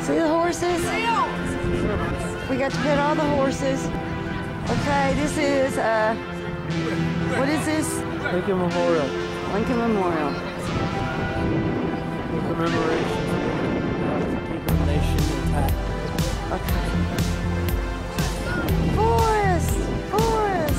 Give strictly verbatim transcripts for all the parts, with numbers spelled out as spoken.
See the horses? We got to pet all the horses. Okay, this is, uh, what is this? Lincoln Memorial. Lincoln Memorial. Commemoration of keeping the nation intact. Okay. Forest! Forest!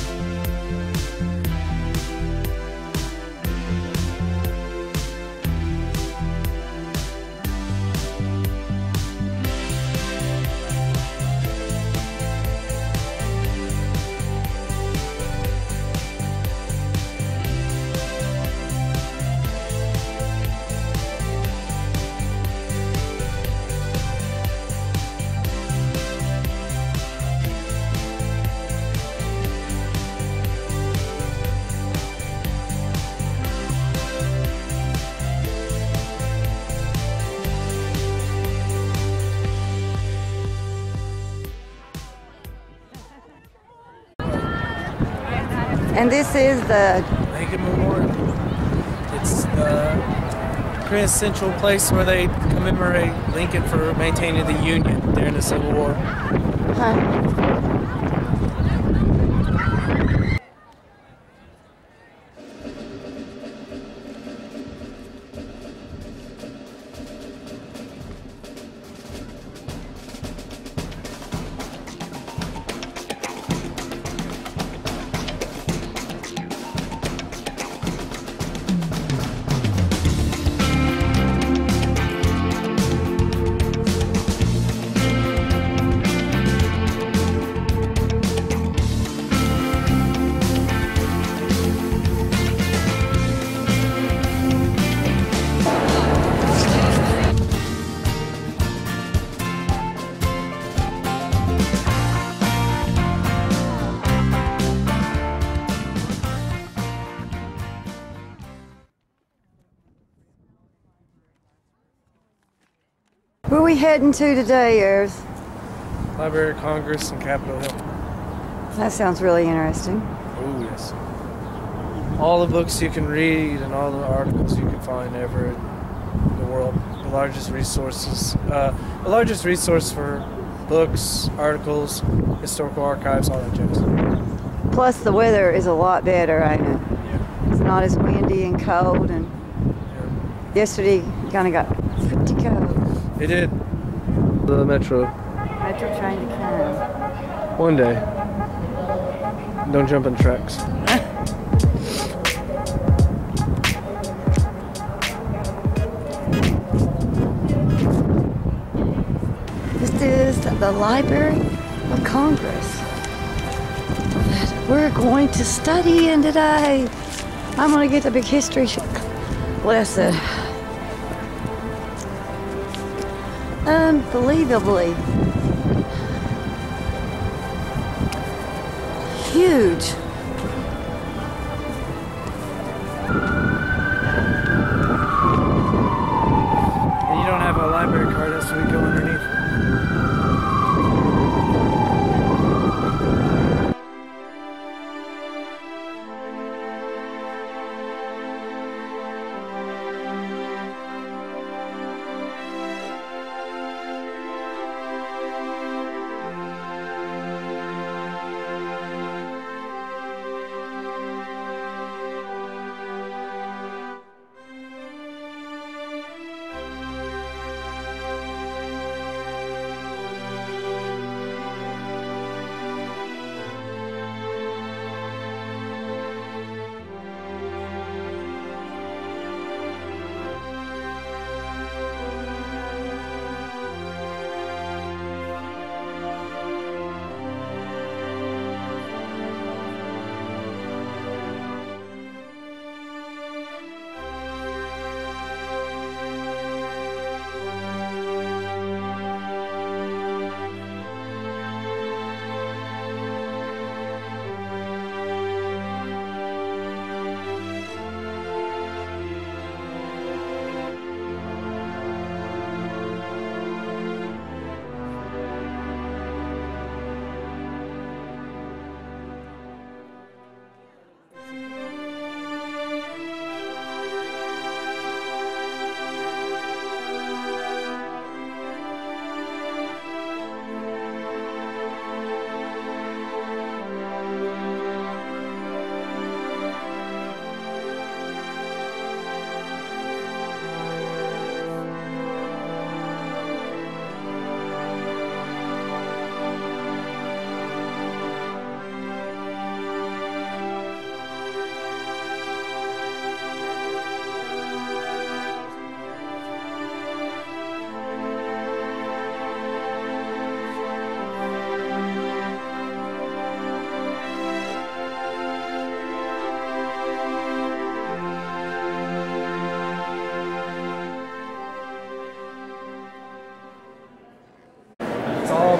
And this is the Lincoln Memorial. It's the quintessential place where they commemorate Lincoln for maintaining the Union during the Civil War. huh? Where are we heading to today, Ayers? Library of Congress and Capitol Hill. That sounds really interesting. Oh, yes. All the books you can read and all the articles you can find ever in the world. The largest resources, uh, the largest resource for books, articles, historical archives, all that jazz. Plus, the weather is a lot better, ain't it? Yeah. It's not as windy and cold, and Yeah. yesterday kind of got pretty cold. It did. The metro. Metro train to come. One day. Don't jump in tracks. This is the Library of Congress that we're going to study in today. I'm going to get the big history lesson. Unbelievably huge. And you don't have a library card, that's what we go underneath.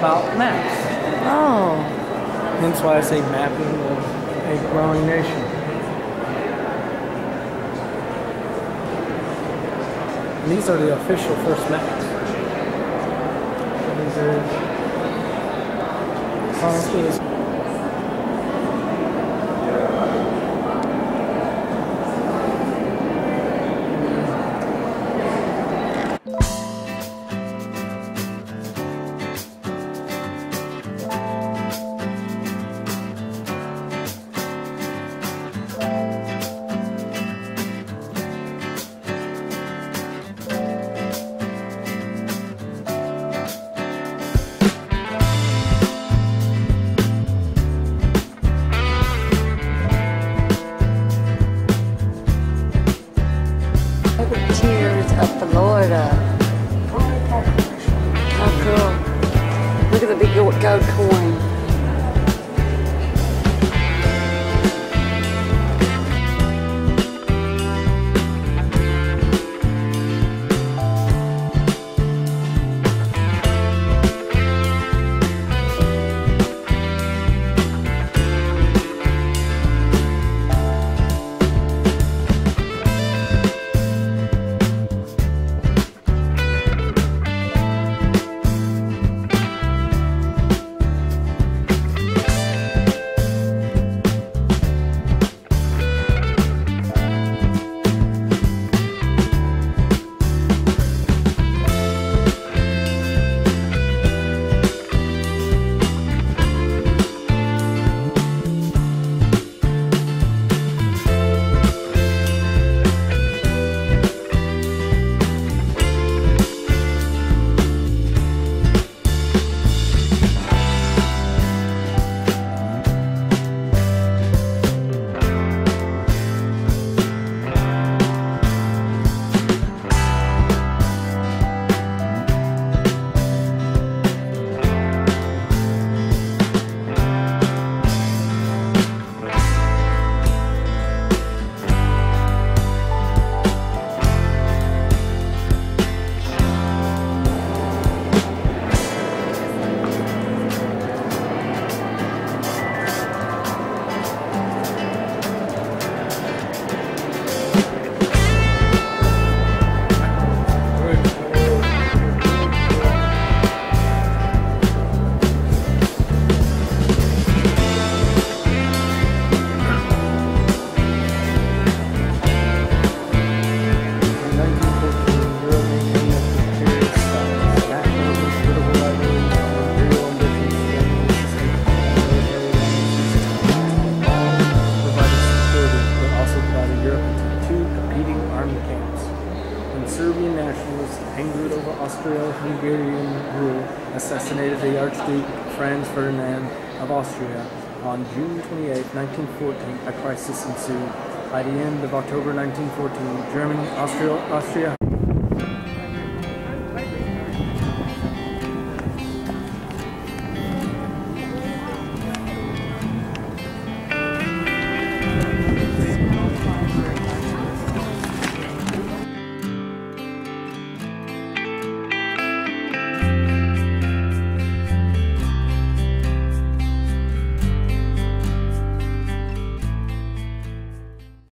about maps. Oh. Hence why I say mapping of a growing nation. And these are the official first maps. These are chronicles. Tears of Florida. How cool. Look at the big gold coin. Serbian nationalists, angered over Austro-Hungarian rule, assassinated the Archduke Franz Ferdinand of Austria. On June twenty-eighth, nineteen fourteen, a crisis ensued. By the end of October nineteen fourteen, Germany, Austria, Austria